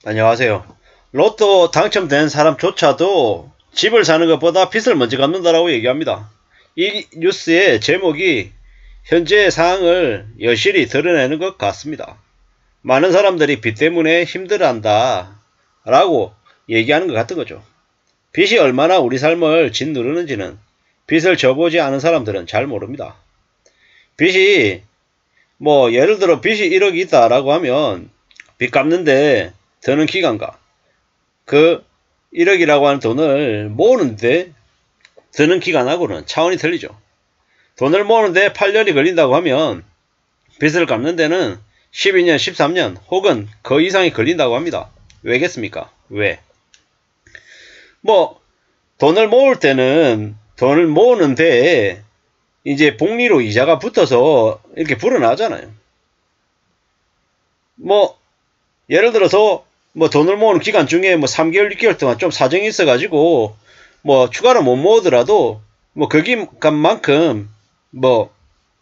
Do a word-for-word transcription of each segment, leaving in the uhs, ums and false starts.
안녕하세요. 로또 당첨된 사람조차도 집을 사는 것보다 빚을 먼저 갚는다라고 얘기합니다. 이 뉴스의 제목이 현재의 상황을 여실히 드러내는 것 같습니다. 많은 사람들이 빚 때문에 힘들어한다 라고 얘기하는 것 같은 거죠. 빚이 얼마나 우리 삶을 짓누르는지는 빚을 져보지 않은 사람들은 잘 모릅니다. 빚이 뭐 예를 들어 빚이 일억이 있다라고 하면 빚 갚는데 드는 기간과 그 일억이라고 하는 돈을 모으는데 드는 기간하고는 차원이 틀리죠. 돈을 모으는데 팔 년이 걸린다고 하면 빚을 갚는 데는 십이 년, 십삼 년 혹은 그 이상이 걸린다고 합니다. 왜겠습니까? 왜? 뭐 돈을 모을 때는 돈을 모으는데 이제 복리로 이자가 붙어서 이렇게 불어나잖아요. 뭐 예를 들어서 뭐 돈을 모으는 기간 중에 뭐 삼 개월, 육 개월 동안 좀 사정이 있어가지고 뭐 추가로 못 모으더라도 뭐 그 기간만큼 뭐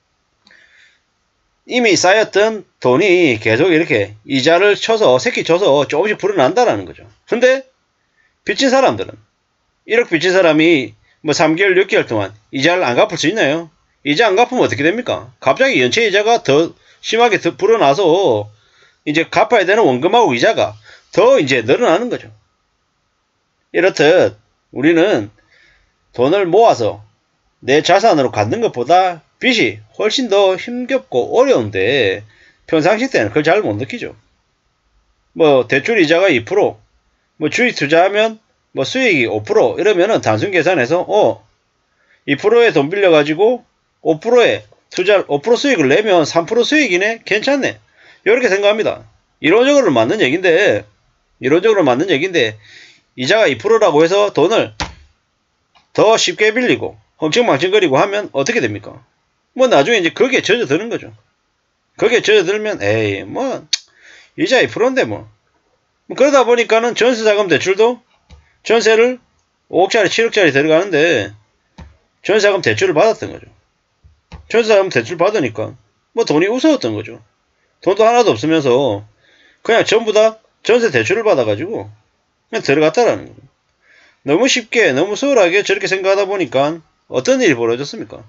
이미 쌓였던 돈이 계속 이렇게 이자를 쳐서 새끼 쳐서 조금씩 불어난다라는 거죠. 근데 빚진 사람들은 일억 빚진 사람이 뭐 삼 개월, 육 개월 동안 이자를 안 갚을 수 있나요? 이자 안 갚으면 어떻게 됩니까? 갑자기 연체 이자가 더 심하게 더 불어나서 이제 갚아야 되는 원금하고 이자가 더 이제 늘어나는 거죠. 이렇듯 우리는 돈을 모아서 내 자산으로 갖는 것보다 빚이 훨씬 더 힘겹고 어려운데 평상시 때는 그걸 잘 못 느끼죠. 뭐 대출 이자가 이 퍼센트, 뭐 주식 투자하면 뭐 수익이 오 퍼센트 이러면은 단순 계산해서 어 이 퍼센트에 돈 빌려가지고 오 퍼센트에 투자 오 퍼센트 수익을 내면 삼 퍼센트 수익이네, 괜찮네, 이렇게 생각합니다. 이론적으로 맞는 얘기인데 이론적으로 맞는 얘기인데 이자가 이 퍼센트라고 해서 돈을 더 쉽게 빌리고 헝청망청거리고 하면 어떻게 됩니까? 뭐 나중에 이제 거기에 젖어드는 거죠. 거기에 젖어들면 에이 뭐 이자 이 퍼센트인데 뭐. 뭐 그러다 보니까는 전세자금 대출도 전세를 오억짜리 칠억짜리 들어가는데 전세자금 대출을 받았던 거죠. 전세자금 대출 받으니까 뭐 돈이 우스웠던 거죠. 돈도 하나도 없으면서 그냥 전부 다 전세 대출을 받아가지고 그냥 들어갔다라는 거예요. 너무 쉽게 너무 수월하게 저렇게 생각하다 보니까 어떤 일이 벌어졌습니까?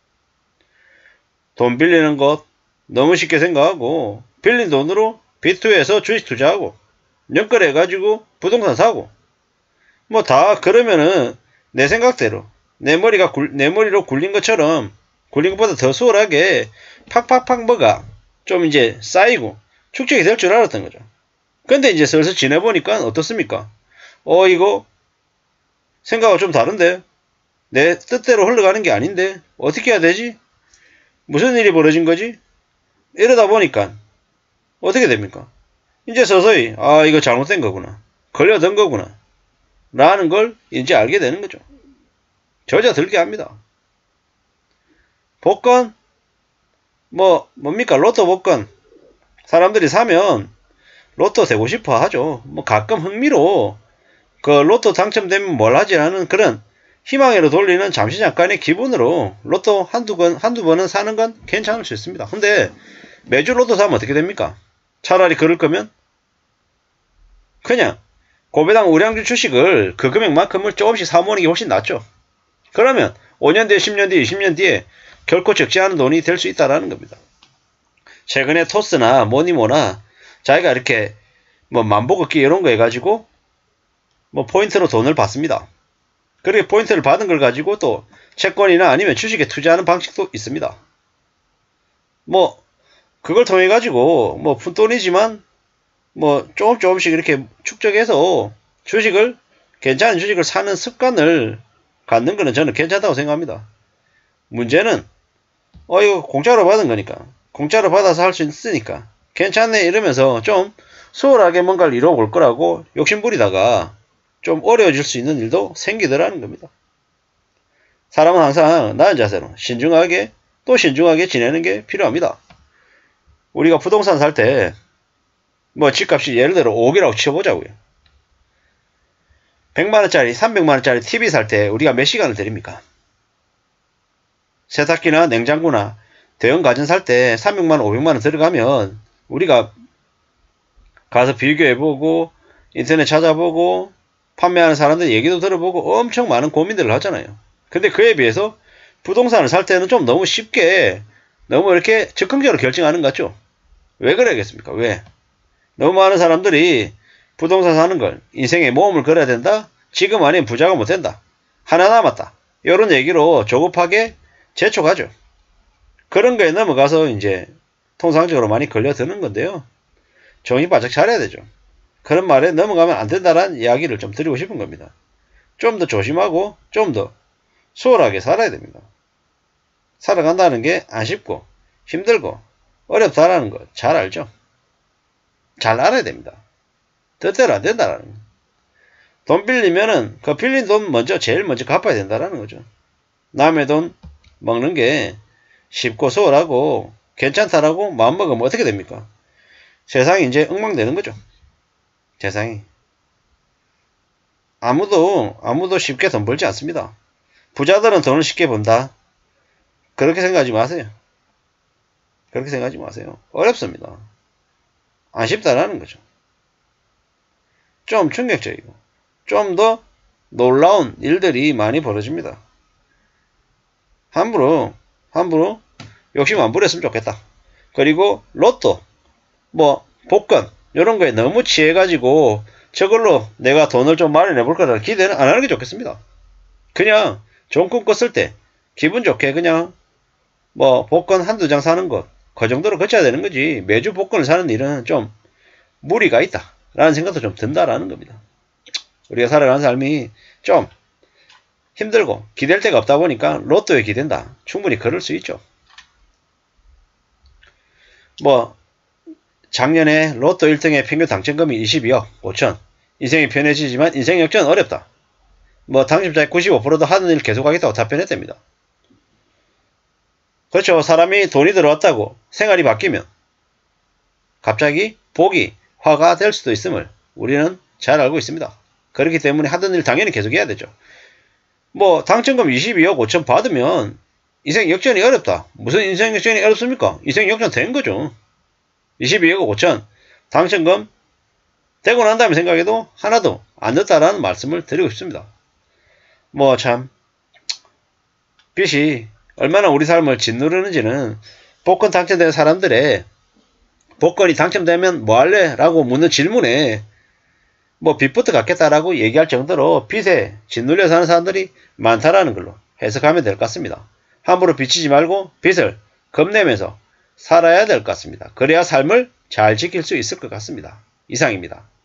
돈 빌리는 것 너무 쉽게 생각하고 빌린 돈으로 빚투에서 주식 투자하고 연끌해가지고 부동산 사고 뭐 다 그러면은 내 생각대로 내 머리가 굴, 내 머리로 굴린 것처럼 굴린 것보다 더 수월하게 팍팍팍 뭐가 좀 이제 쌓이고 축적이 될 줄 알았던 거죠. 근데 이제 슬슬 지내보니까 어떻습니까? 어 이거 생각과 좀 다른데 내 뜻대로 흘러가는 게 아닌데 어떻게 해야 되지? 무슨 일이 벌어진 거지? 이러다 보니까 어떻게 됩니까? 이제 서서히 아 이거 잘못된 거구나, 걸려든 거구나 라는 걸 이제 알게 되는 거죠. 젖어들게 합니다. 복권 뭐 뭡니까? 로또 복권 사람들이 사면 로또 되고 싶어 하죠. 뭐 가끔 흥미로 그 로또 당첨되면 뭘 하지 하는 그런 희망으로 돌리는 잠시 잠깐의 기분으로 로또 한두 번, 한두 번은 사는 건 괜찮을 수 있습니다. 근데 매주 로또 사면 어떻게 됩니까? 차라리 그럴 거면 그냥 고배당 우량주 주식을 그 금액만큼을 조금씩 사모으는 게 훨씬 낫죠. 그러면 오 년 뒤에, 십 년 뒤에, 이십 년 뒤에 결코 적지 않은 돈이 될 수 있다는 겁니다. 최근에 토스나 뭐니뭐나 자기가 이렇게 뭐 만보걷기 이런 거 해가지고 뭐 포인트로 돈을 받습니다. 그렇게 포인트를 받은 걸 가지고 또 채권이나 아니면 주식에 투자하는 방식도 있습니다. 뭐 그걸 통해 가지고 뭐 푼돈이지만 뭐 조금 조금씩 이렇게 축적해서 주식을 괜찮은 주식을 사는 습관을 갖는 거는 저는 괜찮다고 생각합니다. 문제는 어 이거 공짜로 받은 거니까 공짜로 받아서 할 수 있으니까 괜찮네 이러면서 좀 수월하게 뭔가를 이뤄볼 거라고 욕심부리다가 좀 어려워질 수 있는 일도 생기더라는 겁니다. 사람은 항상 나은 자세로 신중하게 또 신중하게 지내는 게 필요합니다. 우리가 부동산 살 때 뭐 집값이 예를 들어 오억이라고 치워보자고요. 백만원짜리 삼백만원짜리 티비 살 때 우리가 몇 시간을 드립니까? 세탁기나 냉장고나 대형 가전 살 때 삼백만원 오백만원 들어가면 우리가 가서 비교해보고 인터넷 찾아보고 판매하는 사람들 얘기도 들어보고 엄청 많은 고민들을 하잖아요. 근데 그에 비해서 부동산을 살 때는 좀 너무 쉽게 너무 이렇게 즉흥적으로 결정하는 것 같죠? 왜 그래야겠습니까? 왜? 너무 많은 사람들이 부동산 사는 걸 인생에 모험을 걸어야 된다? 지금 아니면 부자가 못 된다. 하나 남았다. 이런 얘기로 조급하게 재촉하죠. 그런 거에 넘어가서 이제 통상적으로 많이 걸려드는 건데요. 정신 바짝 차려야 되죠. 그런 말에 넘어가면 안 된다라는 이야기를 좀 드리고 싶은 겁니다. 좀 더 조심하고 좀 더 수월하게 살아야 됩니다. 살아간다는 게 안 쉽고 힘들고 어렵다라는 거 잘 알죠. 잘 알아야 됩니다. 뜻대로 안 된다라는 거. 돈 빌리면은 그 빌린 돈 먼저 제일 먼저 갚아야 된다라는 거죠. 남의 돈 먹는 게 쉽고 수월하고 괜찮다라고 마음먹으면 어떻게 됩니까? 세상이 이제 엉망되는 거죠. 세상이. 아무도 아무도 쉽게 돈 벌지 않습니다. 부자들은 돈을 쉽게 번다. 그렇게 생각하지 마세요. 그렇게 생각하지 마세요. 어렵습니다. 안 쉽다라는 거죠. 좀 충격적이고 좀 더 놀라운 일들이 많이 벌어집니다. 함부로 함부로 욕심 안 부렸으면 좋겠다. 그리고 로또 뭐 복권 이런 거에 너무 취해가지고 저걸로 내가 돈을 좀 마련해 볼 거라는 기대는 안 하는 게 좋겠습니다. 그냥 좋은 꿈 꿨을 때 기분 좋게 그냥 뭐 복권 한두 장 사는 것 그 정도로 거쳐야 되는 거지. 매주 복권을 사는 일은 좀 무리가 있다 라는 생각도 좀 든다라는 겁니다. 우리가 살아가는 삶이 좀 힘들고 기댈 데가 없다 보니까 로또에 기댄다. 충분히 그럴 수 있죠. 뭐 작년에 로또 일 등의 평균 당첨금이 이십이억 오천. 인생이 편해지지만 인생 역전은 어렵다. 뭐 당첨자의 구십오 퍼센트도 하는 일 계속하겠다고 답변했답니다. 그렇죠. 사람이 돈이 들어왔다고 생활이 바뀌면 갑자기 복이 화가 될 수도 있음을 우리는 잘 알고 있습니다. 그렇기 때문에 하던 일 당연히 계속해야 되죠. 뭐 당첨금 이십이억 오천 받으면 인생 역전이 어렵다. 무슨 인생 역전이 어렵습니까? 인생 역전 된 거죠. 이십이억 오천 당첨금 되고 난 다음에 생각해도 하나도 안 늦다라는 말씀을 드리고 싶습니다. 뭐 참 빚이 얼마나 우리 삶을 짓누르는지는 복권 당첨된 사람들의 복권이 당첨되면 뭐 할래? 라고 묻는 질문에 뭐 빚부터 갚겠다라고 얘기할 정도로 빚에 짓눌려 사는 사람들이 많다라는 걸로 해석하면 될 것 같습니다. 함부로 빚지지 말고 빚을 겁내면서 살아야 될 것 같습니다. 그래야 삶을 잘 지킬 수 있을 것 같습니다. 이상입니다.